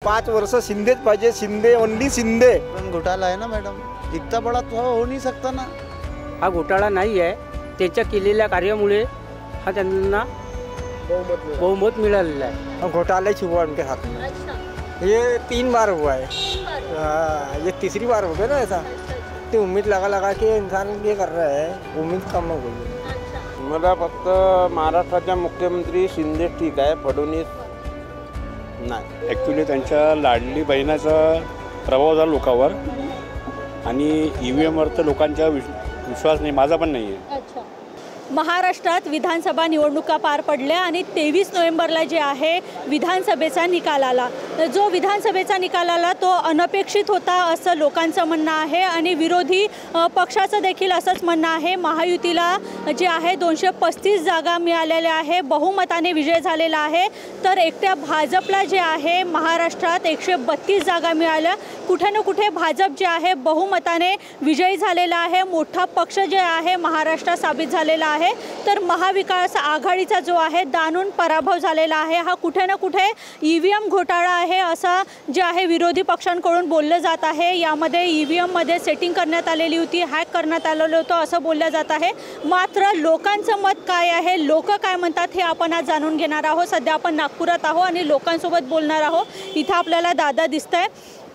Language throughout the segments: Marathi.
5 वर्ष शिंदेच पाहिजे, शिंदे ओनली शिंदे। पण घोटाला है ना मैडम, इतना बड़ा तो हो नहीं सकता ना। हा घोटाळा नाही आहे, त्याच्या केलेल्या कार्यामुळे हा त्यांना बहुमत मिळालेला आहे। घोटाले छुआ उनके हाथ में। अच्छा, ये 3 बार हुआ है। 3 बार। हाँ, ये तीसरी बार हो गया ना ऐसा। तो उम्मीद लगा लगा के इंसान ये कर रहा है, उम्मीद कम हो गई है। अच्छा, मला फक्त महाराष्ट्राच्या मुख्यमंत्री शिंदे ठीक आहे, फडणवीस नाही। ॲक्च्युली त्यांच्या लाडली बहिणाचा प्रभाव झाला लोकांवर आणि EVMवर तर लोकांचा विश्वास नाही, माझा पण नाही आहे। अच्छा। महाराष्ट्रात विधानसभा निवडणुका पार पडल्या आणि 23 नोव्हेंबरला जे आहे विधानसभेचा निकाल आला। जो विधानसभेचा निकाल आला तो अनपेक्षित होता असं लोकांचं म्हणणं आहे आणि विरोधी पक्षाचं देखील असंच म्हणणं आहे। महायुतीला जे आहे 235 जागा मिळालेल्या आहे, बहुमताने विजय झालेला आहे, तर एकट्या भाजपला जे आहे महाराष्ट्रात 132 जागा मिळाल्या। कुठे ना कुठे भाजप जे आहे बहुमताने विजयी झालेला आहे, मोठा पक्ष जे आहे महाराष्ट्रात साबित झालेला आहे। तर महाविकास आघाडीचा जो आहे दानून पराभव झालेला आहे। हा कुठे ना कुठे EVM घोटाळा आहे असं जे आहे विरोधी पक्षांकडून बोललं जात आहे। यामध्ये EVM मध्ये सेटिंग करण्यात आलेली होती, हॅक करण्यात आलेलं होतं असं बोललं जात आहे। मात्र लोकांचं मत काय आहे, लोक काय म्हणतात हे आपण आज जाणून घेणार आहोत। सध्या आपण नागपुरात आहोत आणि लोकांसोबत बोलणार आहोत। इथं आपल्याला दादा दिसतंय।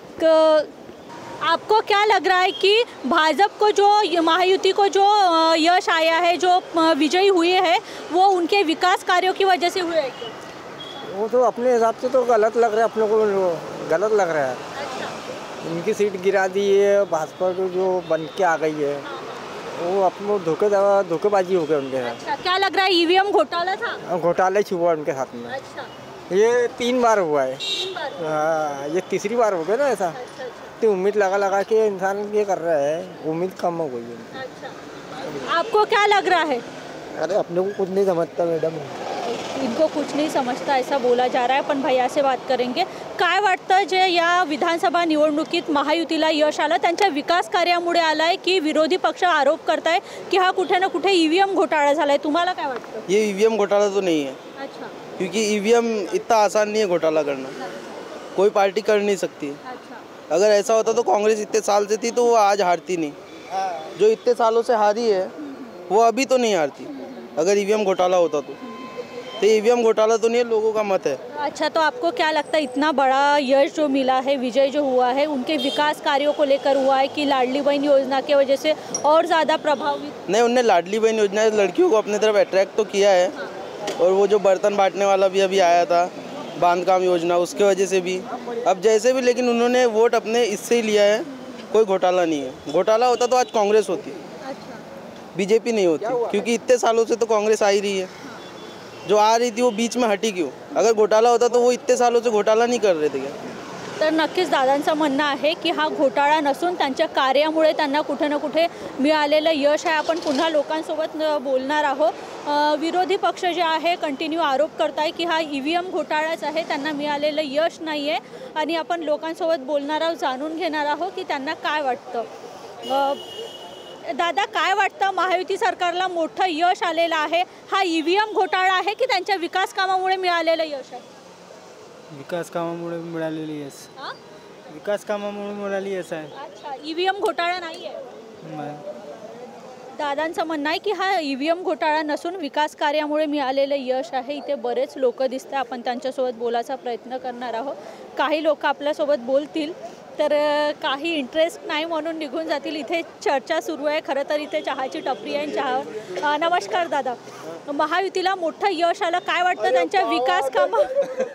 आपको क्या लग रहा है कि भाजपा को जो महायुति को जो यश आया है, जो विजयी हुए हैं, वो उनके विकास कार्यों की वजह से हुए हैं क्या? वो तो अपने हिसाब से तो गलत लग रहा है, अपने को गलत लग रहा है। अच्छा, इनकी सीट गिरा दी है, भाजपा को जो बन के आ गई है वो अपने धोखेबाजी हो गया उनके साथ। अच्छा, क्या लग रहा है EVM घोटाला था? घोटाले छुआ उनके हाथ में। अच्छा, ये 3 बार हुआ है। 3 बार। हाँ, ये तीसरी बार हो गया ना ऐसा। अच्छा, अच्छा, तो उम्मीद लगा लगा के इंसान ये कर रहा है, उम्मीद कम हो गई है। अच्छा। आपको क्या लग रहा है? अरे अपने को कुछ नहीं समझता मैडम। इनको कुछ नहीं समजता ऐसा बोला जा रहा है। पण भैया से बात करेंगे। काय वाटतं जे या विधानसभा निवडणुकीत महायुतीला यश आलं त्यांच्या विकास कार्यामुळे आलं आहे की विरोधी पक्ष आरोप करताय की हा कुठे ना कुठे EVM घोटाळा झालाय? तुम्हाला काय वाटतं? ये EVM घोटाला तो नहीं है, अच्छा, क्योंकि EVM इतना आसान नहीं है घोटाला करना, कोई पार्टी कर नहीं सकती। अच्छा, अगर ऐसा होता तो कांग्रेस इतने साल से थी तो वो आज हारती नहीं। जो इतने सालों से हारी है वो अभी तो नहीं हारती अगर EVM घोटाला होता तो EVM घोटाला तो नहीं है, लोगों का मत है। अच्छा, तो आपको क्या लगता है इतना बड़ा यश जो मिला है, विजय जो हुआ है, उनके विकास कार्यों को लेकर हुआ है कि लाडली बहन योजना की वजह से और ज़्यादा प्रभावित? नहीं, उनने लाडली बहन योजना लड़कियों को अपनी तरफ अट्रैक्ट तो किया है। और वो जो बर्तन बांटने वाला भी अभी आया था, बांधकाम योजना, उसके वजह से भी अब जैसे भी, लेकिन उन्होंने वोट अपने इससे ही लिया है, कोई घोटाला नहीं है। घोटाला होता तो आज कांग्रेस होती, अच्छा, बीजेपी नहीं होती, क्योंकि इतने सालों से तो कांग्रेस आ ही रही है। जो आ रही थी वो बीच में हटी क्यों? अगर घोटाला होता तो वो इतने सालों से घोटाला नहीं कर रहे थे क्या? तर नक्कीच दादांचं म्हणणं आहे की हा घोटाळा नसून त्यांच्या कार्यामुळे त्यांना कुठे ना कुठे मिळालेलं यश आहे। आपण पुन्हा लोकांसोबत बोलणार आहोत। विरोधी पक्ष जे आहे कंटिन्यू आरोप करताय की हा EVM घोटाळाच आहे, त्यांना मिळालेलं यश नाही आहे आणि आपण लोकांसोबत बोलणार आहोत, जाणून घेणार आहोत की त्यांना काय वाटतं। दादा, काय वाटतं महायुती सरकारला मोठं यश आलेलं आहे, हा EVM घोटाळा आहे की त्यांच्या विकास कामामुळे मिळालेलं यश आहे? विकास कामामुळे मिळालेली यश, हां, विकास कामामुळे मिळाली यश आहे। अच्छा, EVM घोटाळा नाही आहे? दादांचं म्हणणं आहे की हा EVM घोटाळा नसून विकास कार्यामुळे मिळालेलं यश आहे। इथे बरेच लोक दिसतात, आपण त्यांच्यासोबत बोलायचा प्रयत्न करणार आहोत। काही लोक आपल्यासोबत बोलतील तर काही इंटरेस्ट नाही म्हणून निघून जातील। इथे चर्चा सुरू आहे, खरं तर इथे चहाची टपरी आहे। चहा, नमस्कार दादा, महायुतीला मोठं यश आलं, काय वाटतं त्यांच्या विकास कामा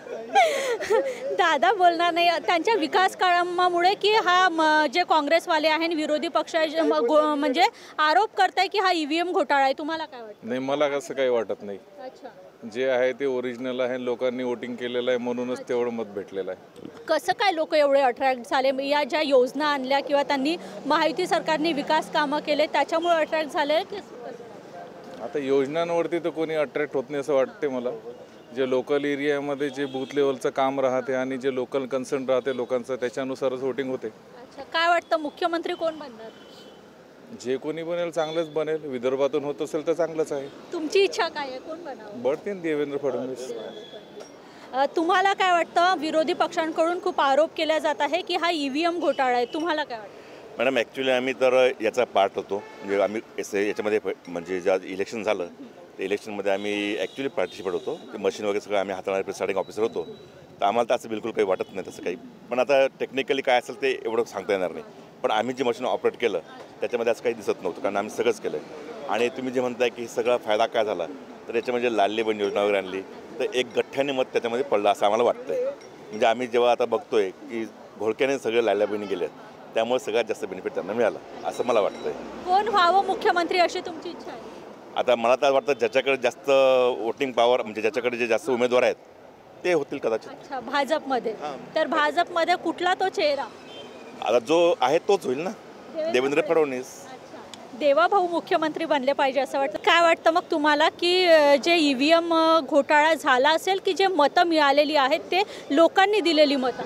दादा बोलणार नाही, त्यांच्या विकास कामामुळे की हा जे काँग्रेसवाले आहेत विरोधी पक्ष म्हणजे आरोप करताय की हा EVM घोटाळा आहे? तुम्हाला काय वाटतं? नाही, मला कसं काही वाटत नाही। अच्छा, जे आहे ते ओरिजिनल आहे, लोकांनी वोटिंग केलेलं आहे म्हणूनच तेवढं मत भेटलेलं आहे। कसं काय लोक एवढे अट्रॅक्ट झाले? या ज्या योजना आणल्या किंवा त्यांनी महायुती सरकारने विकास कामं केले त्याच्यामुळे अट्रॅक्ट झाले की? आता योजनांवरती तर कोणी अट्रॅक्ट होत नाही असं वाटते मला। जे लोकल एरियामध्ये जे बूथ लेवलचं काम राहते आणि जे लोकल कन्सर्न राहते लोकांचं, त्याच्यानुसारच वोटिंग होते। अच्छा, काय वाटतं मुख्यमंत्री कोण बनणार? जे कोणी बनेल चांगलंच बनेल, विदर्भातून होत असेल तर चांगलंच आहे। तुमची इच्छा काय आहे, कोण बनावं? बढतील देवेंद्र फडणवीस। तुम्हाला काय वाटतं? विरोधी पक्षांकडून खूप आरोप केला जात आहे की हा EVM घोटाळा आहे, तुम्हाला काय वाटतं? मॅडम ॲक्च्युली आम्ही तर याचा पार्ट होतो, म्हणजे आम्ही याच्यामध्ये म्हणजे ज्या इलेक्शन झालं त्या इलेक्शनमध्ये आम्ही ॲक्च्युली पार्टिसिपेट होतो. ते मशीन वगैरे सगळं आम्ही हाताळणारे प्रिसाइडिंग ऑफिसर होतो. तर आम्हाला तर असं बिलकुल काही वाटत नाही तसं काही. पण आता टेक्निकली काय असेल ते एवढं सांगता येणार नाही. पण आम्ही जे मशीन ऑपरेट केलं त्याच्यामध्ये असं काही दिसत नव्हतं, कारण आम्ही सगळंच केलं आहे. आणि तुम्ही जे म्हणताय की सगळा फायदा काय झाला, तर याच्यामध्ये लाडली बहीण योजना वगैरे आणली तर एक गठ्ठ्याने मत त्याच्यामध्ये पडलं असं आम्हाला वाटतं आहे. म्हणजे आम्ही जेव्हा आता बघतोय की घोळक्याने सगळे लाडल्या बहिणी गेल्या, त्यामुळे सगळ्यात जास्त बेनिफिट त्यांना मिळाला असं मला वाटतंय. कोण व्हावं मुख्यमंत्री अशी तुमची इच्छा आहे? आता मला तर वाटतं ज्याच्याकडे जास्त वोटिंग पॉवर, म्हणजे ज्याच्याकडे जे जास्त उमेदवार आहेत ते होतील कदाचित. अच्छा, भाजपमध्ये. तर भाजपमध्ये कुठला तो चेहरा? आता जो आहे तोच होईल ना, देवेंद्र फडणवीस. देवाभाऊ मुख्यमंत्री बनले पाहिजे असं वाटतं. काय वाटतं मग तुम्हाला की जे EVM घोटाळा झाला असेल की जे मतं मिळालेली आहेत ते लोकांनी दिलेली मतं?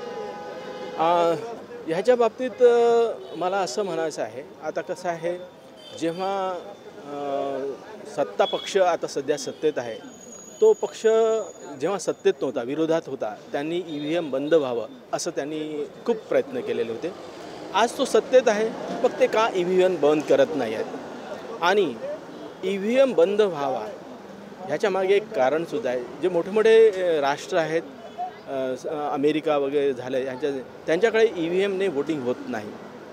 ह्याच्या बाबतीत मला असं म्हणायचं आहे, आता कसं आहे, जेव्हा सत्ता पक्ष आता सध्या सत्तेत आहे, तो पक्ष जेव्हा सत्तेत नव्हता, विरोधात होता, त्यांनी EVM बंद व्हावं असं त्यांनी खूप प्रयत्न केलेले होते. आज तो सत्तेत आहे, मग ते का EVM बंद करत नाही आहेत? आणि EVM बंद व्हावा ह्याच्या मागे एक कारणसुद्धा आहे. जे मोठे मोठे राष्ट्र आहेत, अमेरिका वगैरे झालं, त्यांच्याकडे EVMने वोटिंग होत नाही.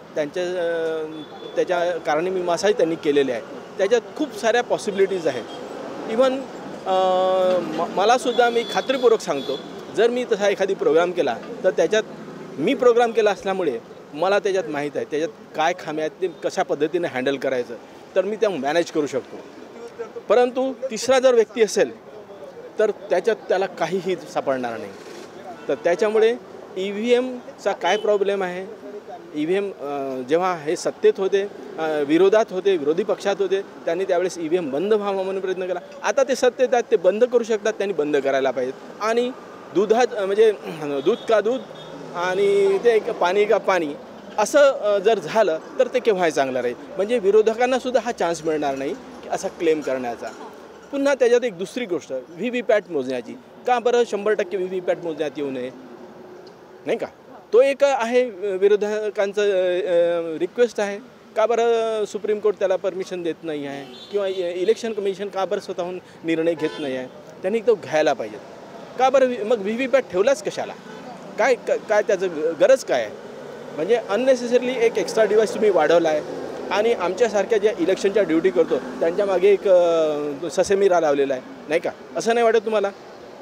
त्याच्या कारणे मीमांसाही त्यांनी केलेले आहे. त्याच्यात खूप साऱ्या पॉसिबिलिटीज आहेत. इव्हन मलासुद्धा मी खात्रीपूर्वक सांगतो, जर मी तसा एखादी प्रोग्राम केला तर त्याच्यात मी प्रोग्राम केला असल्यामुळे मला त्याच्यात माहीत आहे त्याच्यात काय खामी आहेत, ते कशा पद्धतीने हँडल करायचं, तर मी त्या मॅनेज करू शकतो. परंतु तिसरा जर व्यक्ती असेल तर त्याच्यात त्याला काहीही सापडणार नाही. तर त्याच्यामुळे EVMचा काय प्रॉब्लेम आहे, EVM जेव्हा हे सत्तेत होते, विरोधात होते, विरोधी पक्षात होते, त्यांनी त्यावेळेस EVM बंद व्हावा म्हणून प्रयत्न केला. आता ते सत्तेत आहेत, ते बंद करू शकतात, त्यांनी बंद करायला पाहिजेत. आणि म्हणजे दूध का दूध आणि ते पाणी का पाणी असं जर झालं तर ते केव्हाही चांगलं राहील. म्हणजे विरोधकांनासुद्धा हा चान्स मिळणार नाही की असा क्लेम करण्याचा. पुन्हा त्याच्यात एक दुसरी गोष्ट, VVPAT मोजण्याची. का बरं 100% VVPAT मोजण्यात येऊ नये, नाही का? तो एक आहे विरोधकांचं रिक्वेस्ट आहे. का बरं सुप्रीम कोर्ट त्याला परमिशन देत नाही आहे, किंवा इलेक्शन कमिशन का बरं स्वतःहून निर्णय घेत नाही आहे? त्यांनी तो घ्यायला पाहिजे. का बरं मग VVPAT ठेवलाच कशाला? काय त्याचं गरज काय आहे? म्हणजे अननेसेसरली एक एक्स्ट्रा डिव्हाइस तुम्ही वाढवला आहे. आणि आमच्यासारख्या ज्या इलेक्शनच्या ड्युटी करतो त्यांच्या मागे एक ससेमिरा लावलेला आहे, नाही का? असं नाही वाटत तुम्हाला?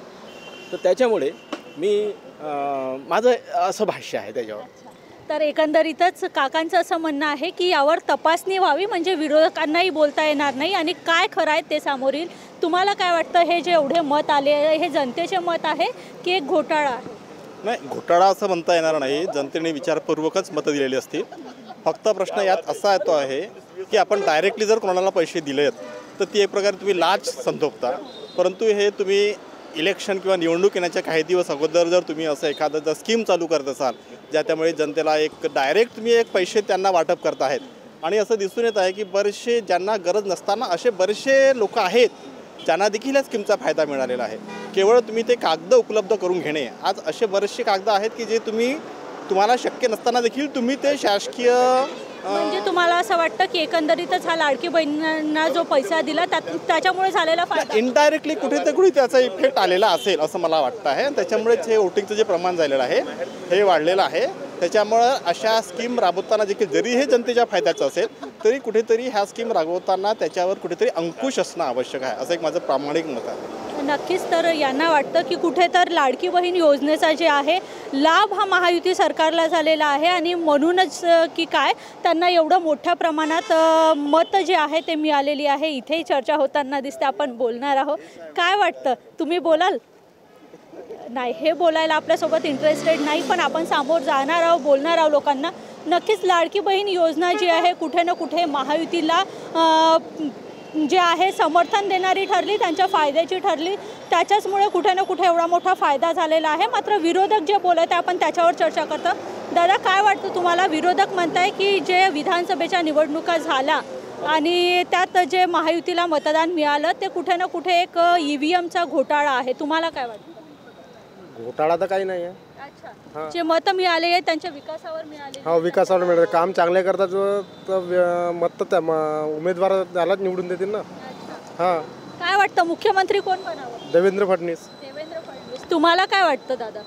तर त्याच्यामुळे मी माझं असं भाष्य आहे त्याच्यावर. तर एकंदरीतच काकांचं असं म्हणणं आहे की यावर तपासणी व्हावी, म्हणजे विरोधकांनाही बोलता येणार नाही आणि काय खरं आहे ते समोर येईल. तुम्हाला काय वाटतं, हे जे एवढे मत आले हे जनतेचे मत आहे की एक घोटाळा आहे? नाही, घोटाळा असं म्हणता येणार नाही. जनतेने विचारपूर्वकच मतं दिलेली असतील. फक्त प्रश्न यात असा येतो आहे की आपण डायरेक्टली जर कोणाला पैसे दिलेत तर ती एक प्रकारे तुम्ही लाच संतोपता. परंतु हे तुम्ही इलेक्शन किंवा निवडणूक येण्याच्या काही दिवस अगोदर जर तुम्ही असं एखादं जर स्कीम चालू करत असाल ज्यामुळे जनतेला एक डायरेक्ट तुम्ही एक पैसे त्यांना वाटप करत आहेत. आणि असं दिसून येत आहे की बरेचसे ज्यांना गरज नसताना असे बरेचसे लोक आहेत ज्यांना देखील या स्कीमचा फायदा मिळालेला आहे. केवळ तुम्ही ते कागद उपलब्ध करून घेणे. आज असे बरेचसे कागद आहेत की जे तुम्हाला शक्य नसताना देखील तुम्ही ते शासकीय, म्हणजे तुम्हाला असं वाटतं की एकंदरीतच हा लाडकी बहिणींना जो पैसा दिला त्याच्यामुळे झालेला फायदा इनडायरेक्टली कुठे ना कुठे त्याचा इफेक्ट आलेला असेल असं मला वाटतं आहे. त्याच्यामुळेच हे वोटिंगचं जे प्रमाण झालेलं आहे हे वाढलेलं आहे. त्याच्यामुळं अशा स्कीम राबवताना देखील जरी हे जनतेच्या फायद्याचं असेल तरी कुठेतरी ह्या स्कीम राबवताना त्याच्यावर कुठेतरी अंकुश असणं आवश्यक आहे, असं एक माझं प्रामाणिक मत आहे. नक्कीच. तर यांना वाटतं की कुठे तर लाडकी बहीण योजनेचा जे आहे लाभ हा महायुती सरकारला झालेला आहे आणि म्हणूनच की काय त्यांना एवढं मोठ्या प्रमाणात मत जे आहे ते मिळालेली आहे. इथेही चर्चा होताना दिसते. आपण बोलणार आहोत. काय वाटतं, तुम्ही बोलाल? नाही, हे बोलायला आपल्यासोबत इंटरेस्टेड नाही, पण आपण समोर जाणार आहोत, बोलणार आहोत लोकांना. नक्कीच लाडकी बहीण योजना जी आहे कुठे ना कुठे महायुतीला जे आहे समर्थन देणारी ठरली, त्यांच्या फायद्याची ठरली. त्याच्याचमुळे कुठे ना कुठे एवढा मोठा फायदा झालेला आहे. मात्र विरोधक जे बोलत आहे आपण त्याच्यावर चर्चा करतो. दादा, काय वाटतं तुम्हाला? विरोधक म्हणताय की जे विधानसभेच्या निवडणुका झाल्या आणि त्यात जे महायुतीला मतदान मिळालं ते कुठे ना कुठे एक EVMचा घोटाळा आहे. तुम्हाला काय वाटतं? घोटाळा तर काही नाही आहे. अच्छा, जे मतं मिळाले आहेत त्यांच्या विकासावर मिळाले. हो, विकासावर मिळतं. काम चांगले करतात तर मत तर उमेदवार त्यालाच निवडून देतील ना. हां, काय वाटतं मुख्यमंत्री कोण बनावं? देवेंद्र फडणवीस. देवेंद्र फडणवीस. तुम्हाला काय वाटतं दादा?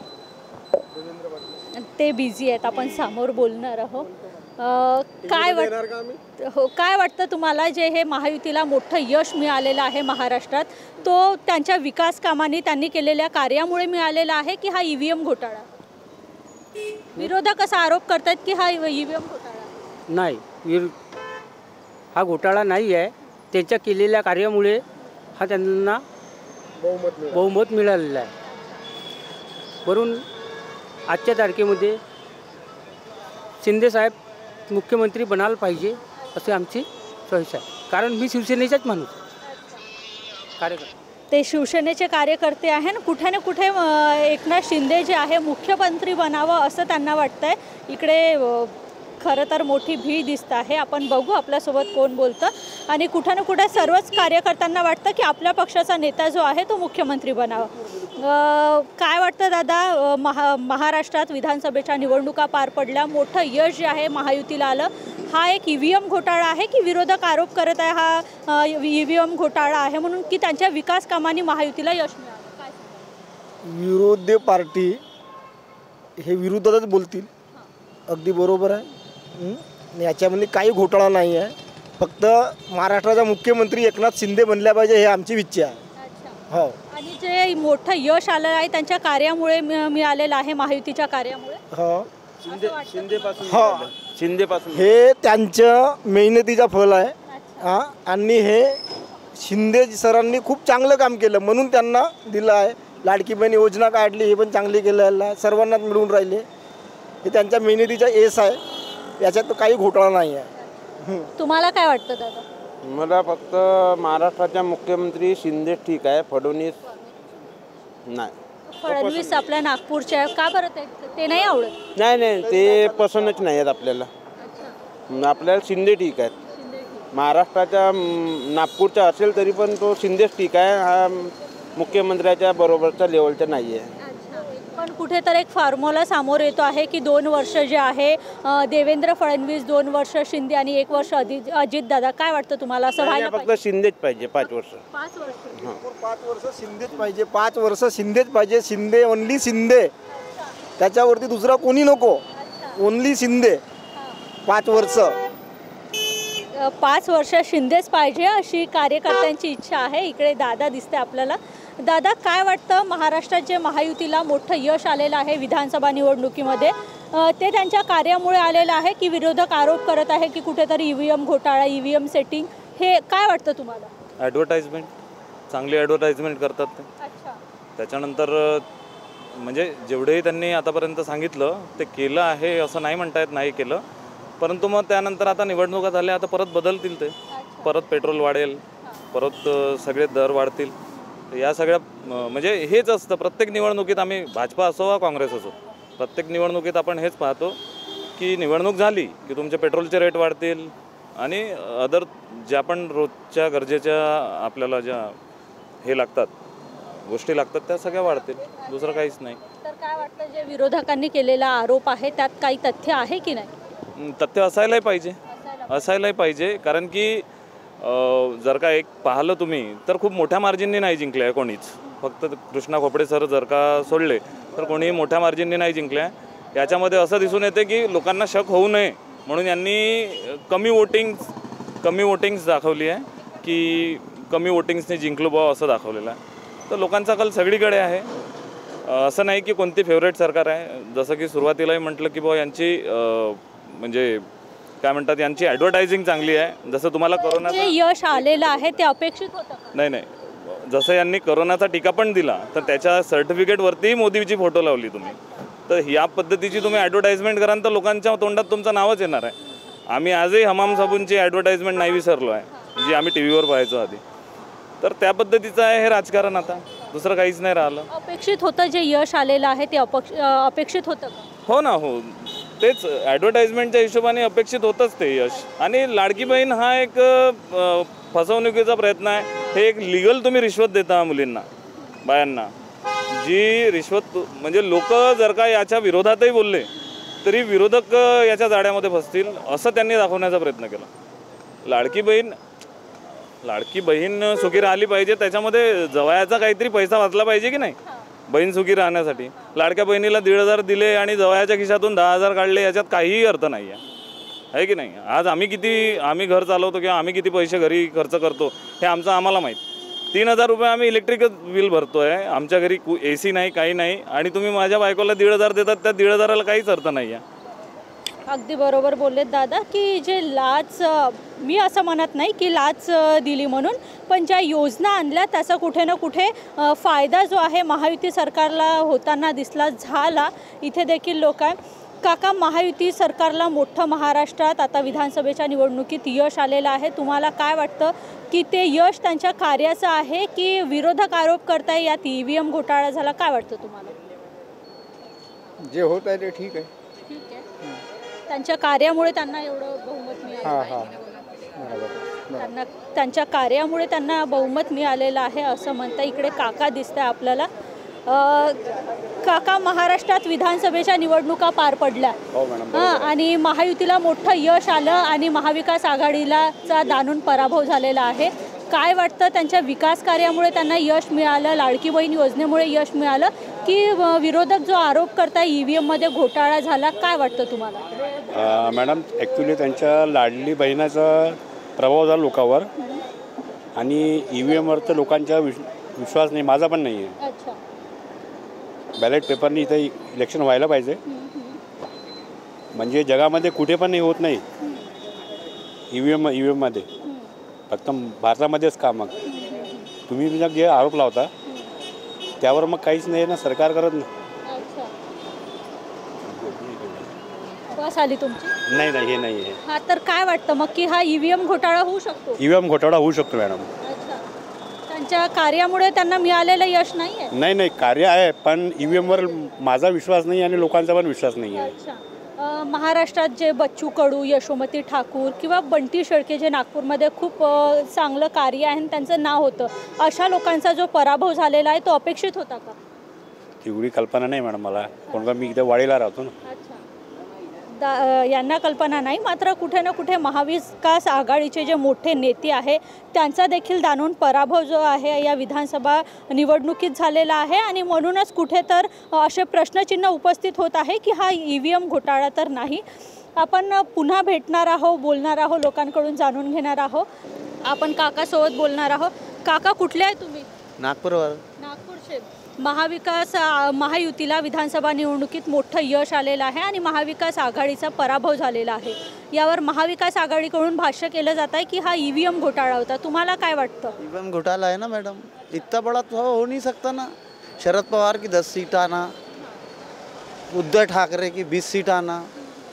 ते बिझी आहेत, आपण समोर बोलणार आहोत. काय वाटतं तुम्हाला जे हे महायुतीला मोठं यश मिळालेलं आहे महाराष्ट्रात, तो त्यांच्या विकास कामांनी त्यांनी केलेल्या कार्यामुळे मिळालेला आहे की हा EVM घोटाळा? विरोधक असा आरोप करतात की हा EVM घोटाळा नाही, हा घोटाळा नाही आहे. त्यांच्या केलेल्या कार्यामुळे हा त्यांना बहुमत मिळालेलं आहे. वरून आजच्या तारखेमध्ये शिंदेसाहेब मुख्यमंत्री बनायला पाहिजे असे आमची चॉईस आहे. कारण मी शिवसेनेचाच माणूस कार्यकर्ता. ते शिवसेनेचे कार्यकर्ते आहे. कुठे ना कुठे एकनाथ शिंदे जे आहे मुख्यमंत्री बनावं असं त्यांना वाटतंय. इकडे खरं तर मोठी भीड दिसत आहे. आपण बघू आपल्यासोबत कोण बोलतं. आणि कुठे ना कुठे सर्वच कार्यकर्त्यांना वाटतं की आपल्या पक्षाचा नेता जो आहे तो मुख्यमंत्री बनावा. काय वाटतं दादा, महाराष्ट्रात विधानसभेच्या निवडणुका पार पडल्या, मोठं यश जे आहे महायुतीला आलं, हा एक EVM घोटाळा आहे की विरोधक आरोप करत आहे हा EVM घोटाळा आहे म्हणून की त्यांच्या विकास कामांनी महायुतीला यश मिळालं? काय विरोधी पार्टी हे विरोधातच बोलतील, अगदी बरोबर आहे. याच्यामध्ये काही घोटाळा नाही आहे. फक्त महाराष्ट्राचा मुख्यमंत्री एकनाथ शिंदे बनल्या पाहिजे हे आमची इच्छा आहे. हो, आणि जे मोठं यश आलं आहे त्यांच्या कार्यामुळे मिळालेलं आहे, महायुतीच्या कार्यामुळे. हो, शिंदेपासून हे त्यांच्या मेहनतीचा फल आहे. हां, आणि हे शिंदे सरांनी खूप चांगलं काम केलं म्हणून त्यांना दिलं आहे. लाडकी बहीण योजना काढली, हे पण चांगली केलेलं आहे. सर्वांनाच मिळून राहिले. हे त्यांच्या मेहनतीचा यश आहे. याच्यात काही घोटाळा नाही आहे. तुम्हाला काय वाटतं दादा? मला फक्त महाराष्ट्राच्या मुख्यमंत्री शिंदे ठीक आहे, फडणवीस नाही. फडणवीस आपल्या नागपूरच्या का बरं ते नाही आवडत? नाही, ते पसंतच नाही आहेत आपल्याला. आपल्याला शिंदे ठीक आहेत. महाराष्ट्राच्या नागपूरचा असेल तरी पण तो शिंदेच ठीक आहे. हा मुख्यमंत्र्याच्या बरोबरच्या लेवलचा नाही आहे. पण कुठेतरी एक फॉर्म्युला समोर येतो आहे की 2 वर्ष जे आहे देवेंद्र फडणवीस, 2 वर्ष शिंदे आणि 1 वर्ष अजित दादा. काय वाटतं तुम्हाला? असं व्हायला फक्त शिंदेच पाहिजे 5 वर्ष. 5 वर्ष 5 वर्ष शिंदेच पाहिजे. 5 वर्ष शिंदेच पाहिजे. शिंदे, ओनली शिंदे. त्याच्यावरती दुसरा कोणी नको. ओनली शिंदे. 5 वर्ष 5 वर्ष शिंदेच पाहिजे अशी कार्यकर्त्यांची इच्छा आहे. इकडे दादा दिसते आपल्याला. दादा, काय वाटतं महाराष्ट्रात जे महायुतीला मोठं यश आलेलं आहे विधानसभा निवडणुकीमध्ये, ते त्यांच्या कार्यामुळे आलेलं आहे की विरोधक आरोप करत आहे की कुठेतरी EVM घोटाळा, EVM सेटिंग, हे काय वाटतं तुम्हाला? ॲडव्हर्टाइजमेंट, चांगली ॲडव्हर्टाइजमेंट करतात ते. त्याच्यानंतर म्हणजे जेवढेही त्यांनी आतापर्यंत सांगितलं ते केलं आहे असं नाही म्हणता येत नाही केलं. परंतु मग त्यानंतर आता निवडणुका झाल्या, आता परत बदलतील ते. परत पेट्रोल वाढेल, परत सगळे दर वाढतील. या सगळ्या म्हणजे हेच असतं प्रत्येक निवडणुकीत. आम्ही भाजपा असो वा काँग्रेस असो, प्रत्येक निवडणुकीत आपण हेच पाहतो की निवडणूक झाली की तुमचे पेट्रोलचे रेट वाढतील आणि अदर ज्या पण रोजच्या गरजेच्या आपल्याला ज्या हे लागतात, गोष्टी लागतात, त्या सगळ्या वाढतील. दुसरं काहीच नाही. तर काय वाटतं जे विरोधकांनी केलेला आरोप आहे त्यात काही तथ्य आहे की नाही? तथ्य असायलाही पाहिजे. कारण की जर का एक पाहिलं तुम्ही तर खूप मोठ्या मार्जिनने नाही जिंकले आहे कोणीच. फक्त कृष्णा खोपडे सर जर का सोडले तर कोणीही मोठ्या मार्जिनने नाही जिंकले आहे. याच्यामध्ये असं दिसून येते की लोकांना शक होऊ नये म्हणून यांनी कमी वोटिंग्स दाखवली आहे की कमी वोटिंग्सने जिंकलो बुवा असं दाखवलेलं आहे. तर लोकांचा कल सगळीकडे आहे. असं नाही की कोणती फेवरेट सरकार आहे. जसं की सुरुवातीलाही म्हटलं की बुवा यांची म्हणजे काय म्हणतात, यांची ॲडव्हर्टायझिंग चांगली आहे. जसं तुम्हाला कोरोनाचं यश आलेलं आहे ते अपेक्षित होतं. नाही, जसं यांनी कोरोनाचा टीका पण दिला तर त्याच्या सर्टिफिकेटवरती मोदीची फोटो लावली तुम्ही. तर या पद्धतीची तुम्ही ॲडव्हर्टाइजमेंट कराल तर लोकांच्या तोंडात तुमचं नावच येणार आहे. आम्ही आजही हमाम साबूनची ॲडव्हर्टाइजमेंट नाही विसरलो आहे जी आम्ही TV वर पाहायचो आधी. तर त्या पद्धतीचं आहे हे राजकारण. आता दुसरं काहीच नाही राहिलं. अपेक्षित होतं जे यश आलेलं आहे ते अपेक्षित होतं का? हो ना, हो. तेच ॲडव्हर्टाइजमेंटच्या हिशोबाने अपेक्षित होतंच ते यश. आणि लाडकी बहीण हा एक फसवणुकीचा प्रयत्न आहे. हे एक लिगल तुम्ही रिश्वत देता मुलींना, बायांना. जी रिश्वत म्हणजे लोक जर का याच्या विरोधातही बोलले तरी विरोधक याच्या जाड्यामध्ये फसतील असं त्यांनी दाखवण्याचा प्रयत्न केला. लाडकी बहीण सुखी राहिली पाहिजे, त्याच्यामध्ये जवयाचा काहीतरी पैसा वाचला पाहिजे की नाही बहीण सुखी राहण्यासाठी. लाडक्या बहिणीला 1,500 दिले आणि जवयाच्या खिशातून 10,000 काढले, याच्यात काहीही अर्थ नाही आहे की नाही. आज आम्ही घर चालवतो किंवा आम्ही किती पैसे घरी खर्च करतो हे आम्हाला माहीत. 3,000 रुपये आम्ही इलेक्ट्रिक बिल भरतो आहे, आमच्या घरी AC नाही, काही नाही, आणि तुम्ही माझ्या बायकोला 1,500 देतात, त्या 1,500ला काहीच अर्थ नाही आहे. अगदी बरोबर बोललेत दादा की जे लाच, मी असं म्हणत नाही की लाच दिली म्हणून, पण ज्या योजना आणल्या त्याचा कुठे ना कुठे फायदा जो आहे महायुती सरकारला होताना दिसला झाला. इथे देखील लोक आहे. काका, महायुती सरकारला मोठं महाराष्ट्रात आता विधानसभेच्या निवडणुकीत यश आलेलं आहे. तुम्हाला काय वाटतं की ते यश त्यांच्या कार्याचं आहे की विरोधक आरोप करताय यात EVM घोटाळा झाला? काय वाटतं तुम्हाला? जे होत आहे ते ठीक आहे. ठीक आहे. त्यांच्या कार्यामुळे त्यांना एवढं बहुमत मिळालं. त्यांच्या कार्यामुळे त्यांना बहुमत मिळालेलं आहे असं म्हणता. इकडे काका दिसतंय आपल्याला. काका, महाराष्ट्रात विधानसभेच्या निवडणुका पार पडल्या आणि महायुतीला मोठं यश आलं आणि महाविकास आघाडीला दानून पराभव झालेला आहे. काय वाटतं, त्यांच्या विकास कार्यामुळे त्यांना यश मिळालं, लाडकी बहीण योजनेमुळे यश मिळालं की विरोधक जो आरोप करताय EVM मध्ये घोटाळा झाला? काय वाटतं तुम्हाला? मॅडम, ॲक्च्युली त्यांच्या लाडली बहिणाचा प्रभाव झाला लोकांवर आणि EVMवर तर लोकांचा विश्वास नाही, माझा पण नाही आहे. अच्छा. बॅलेट पेपरनी इथे इलेक्शन व्हायला पाहिजे, म्हणजे जगामध्ये कुठे पण नाही होत नाही EVM मध्ये, फक्त भारतामध्येच का. मग तुम्ही जे आरोप लावता त्यावर मग काहीच नाही ना, सरकार करत नाही. बस आली तुमची? नाही हे नाही आहे. हा, तर काय वाटतं मग की हा EVM घोटाळा होऊ शकतो? EVM घोटाळा होऊ शकतो मॅडम. त्यांच्या कार्यामुळे त्यांना मिळालेलं यश नाही आहे? नाही, कार्य आहे, पण EVMवर माझा विश्वास नाही आणि लोकांचा पण विश्वास नाही आहे. महाराष्ट्रात जे बच्चू कडू, यशोमती ठाकूर किंवा बंटी शेळके जे नागपूरमध्ये खूप चांगलं कार्य आहे त्यांचं नाव होतं, अशा लोकांचा जो पराभव झालेला आहे तो अपेक्षित होता का? तेवढी कल्पना नाही मॅडम मला, कोणता मी इथे वाडीला राहतो ना. यांना कल्पना नाही, मात्र कुठे ना कुठे महाविकास आघाडीचे जे मोठे नेते आहे त्यांचा देखील दानून पराभव जो आहे या विधानसभा निवडणुकीत झालेला आहे आणि म्हणूनच कुठे तर असे प्रश्नचिन्ह उपस्थित होत आहे की हा EVM घोटाळा तर नाही. आपण पुन्हा भेटणार आहोत, बोलणार आहोत, लोकांकडून जाणून घेणार आहोत. आपण काकासोबत बोलणार आहोत. काका, कुठले आहे तुम्ही? नागपूरवर. नागपूरचे. महायुतीला विधानसभा निवडणुकीत मोठं यश आलेलं आहे आणि महाविकास आघाडीचा पराभव झालेला आहे. यावर महाविकास आघाडीकडून भाष्य केलं जात आहे की हा EVM घोटाळा होता. तुम्हाला काय वाटतं? EVM घोटाला है ना मैडम, इतना बड़ा तो हो नहीं सकता ना. शरद पवार की 10 सीट आना, उद्धव ठाकरे की 20 सीट आना,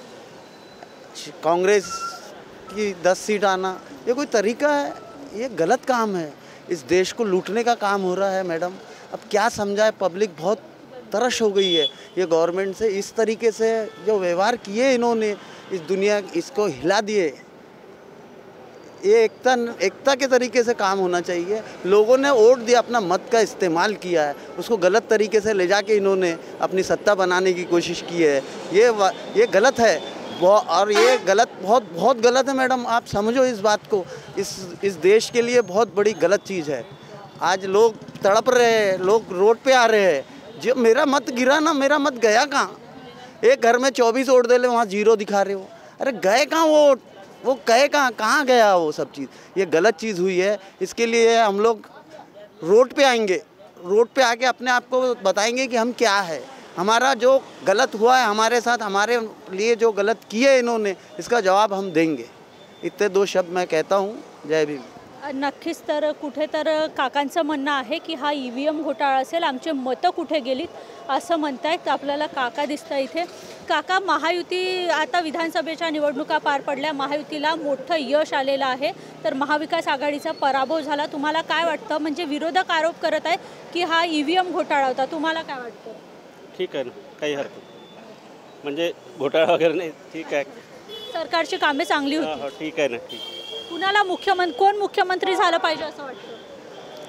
कांग्रेस की 10 सीट आना, ये कोई तरीका है? ये गलत काम है. इस देश को लूटने का काम हो रहा है मैडम. अब क्या समझाए, पब्लिक बहुत तरस हो गई है ये गवर्नमेंट से. इस तरीके से जो व्यवहार किए इन्होंने, इस दुनिया इसको हिला दिए. ये एकता के तरीके से काम होना चाहिए. लोगों ने वोट दिया, अपना मत का इस्तेमाल किया है, उसको गलत तरीके से ले जाके इन्होंने अपनी सत्ता बनाने की कोशिश की है. ये गलत है और ये गलत, बहुत गलत है मैडम. आप समझो इस बात को. इस देश के लिए बहुत बड़ी गलत चीज़ है. आज लोग तड़प रहे हैं, लोग रोड पे आ रहे हैं. जो मेरा मत गिरा ना, मेरा मत गया कहाँ? एक घर में 24 वोट दे ले, वहाँ 0 दिखा रहे हो. अरे गए कहाँ वोट? वो गए कहाँ गया वो सब चीज़? ये गलत चीज़ हुई है. इसके लिए हम लोग रोड पे आएंगे, रोड पे आके अपने आप को बताएंगे कि हम क्या है. हमारा जो गलत हुआ है हमारे साथ, हमारे लिए जो गलत किए इन्होंने, इसका जवाब हम देंगे. इतने 2 शब्द मैं कहता हूँ. जय भीम. नक्कीच. तर कुठे तर काकांचं म्हणणं आहे की हा EVM घोटाळा असेल, आमचे मतं कुठे गेलीत असं म्हणतायत. आपल्याला काका दिसतं इथे. काका, महायुती आता विधानसभेच्या निवडणुका पार पडल्या, महायुतीला मोठं यश आलेलं आहे, तर महाविकास आघाडीचा पराभव झाला. तुम्हाला काय वाटतं? म्हणजे विरोधक आरोप करत आहे की हा EVM घोटाळा होता. तुम्हाला काय वाटतं? ठीक आहे ना, काही हरकत म्हणजे घोटाळा वगैरे नाही, ठीक आहे. सरकारची कामे चांगली होती. ठीक आहे ना, ठीक. कुणाला कोण मुख्यमंत्री झालं पाहिजे असं वाटतं?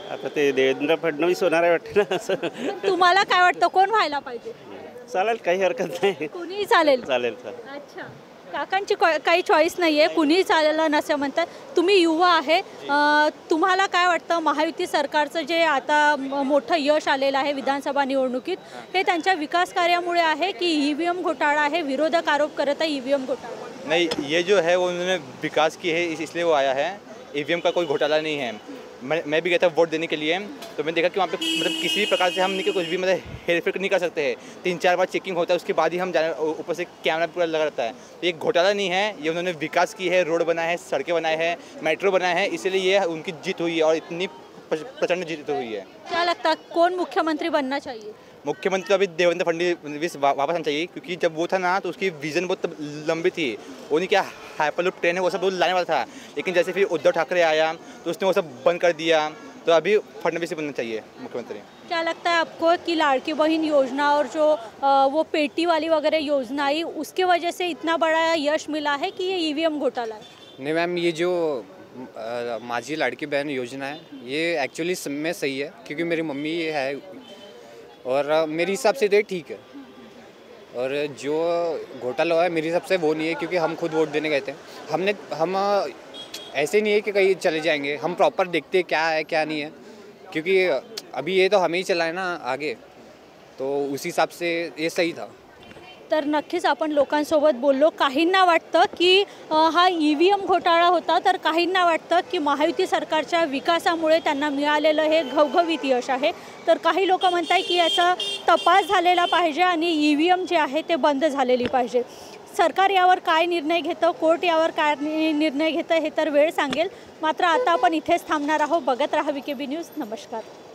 आता ते देवेंद्र फडणवीस होणार आहे वाटतं ना असं. तुम्हाला काय वाटतं कोण व्हायला पाहिजे? चालेल, काही हरकत नाही. कुणीही चालेल. चालेल चालेल. अच्छा, काकांची काही चॉईस नाही आहे, कुणीही चालेल नसं म्हणतात. तुम्ही युवा आहे, तुम्हाला काय वाटतं महायुती सरकारचं जे आता मोठं यश आलेलं आहे विधानसभा निवडणुकीत, हे त्यांच्या विकास कार्यामुळे आहे की EVM घोटाळा आहे? विरोधक आरोप करत आहे EVM घोटाळा. नहीं, ये जो है वो उन्होंने विकास की है, इसलिए वो आया है. EVM का कोई घोटाला नहीं है. मैं भी गया था वोट देने के लिए, तो मैंने देखा कि वहाँ पे मतलब किसी भी प्रकार से हम नहीं कुछ भी मतलब हेरफेर नहीं कर सकते हैं. 3-4 बार चेकिंग होता है, उसके बाद ही हम जाने, ऊपर से कैमरा पूरा लगा रहता है. तो ये घोटाला नहीं है, ये उन्होंने विकास की है, रोड बनाए हैं, सड़कें बनाए हैं, मेट्रो बनाए हैं, इसलिए ये उनकी जीत हुई है और इतनी प्रचंड जीत हुई है. क्या लगता है कौन मुख्यमंत्री बनना चाहिए? मुख्यमंत्री अभी देवेंद्र फडणवीस वापस आना चाहिए, क्योंकि जब वो था ना तो उसकी विजन बहुत लंबी थी. वो नहीं क्या हाइपरलूप ट्रेन है वो सब लाने वाला था, लेकिन जैसे फिर उद्धव ठाकरे आया तो उसने वो सब बंद कर दिया. तो अभी फडणवीस ही बनना चाहिए मुख्यमंत्री. क्या लगता है आपको कि लाड़की बहन योजना और जो वो पेटी वाली वगैरह योजना आई, उसके वजह से इतना बड़ा यश मिला है कि ये EVM घोटाला है? नहीं मैम, ये जो माझी लाड़की बहन योजना है ये एक्चुअली में सही है, क्योंकि मेरी मम्मी ये है और मेरे हिसाब से तो ठीक है. और जो घोटाला हुआ है मेरे हिसाब से वो नहीं है, क्योंकि हम खुद वोट देने गए थे. हम ऐसे नहीं है कि कहीं चले जाएंगे, हम प्रॉपर देखते क्या है क्या नहीं है, क्योंकि अभी ये तो हमें ही चला है ना आगे, तो उस हिसाब से ये सही था. तर नक्कीच आपण लोकांसोबत बोललो. काहींना वाटतं की हा EVM घोटाळा होता, तर काहींना वाटतं की महायुती सरकारच्या विकासामुळे त्यांना मिळालेलं हे घवघवीत यश आहे. तर काही लोक म्हणतात की याचा तपास झालेला पाहिजे आणि EVM जे आहे ते बंद झालेली पाहिजे. सरकार यावर काय निर्णय घेतं, कोर्ट यावर काय निर्णय घेतं हे तर वेळ सांगेल. मात्र आता आपण इथेच थांबणार आहोत. बघत राहा VKB न्यूज. नमस्कार.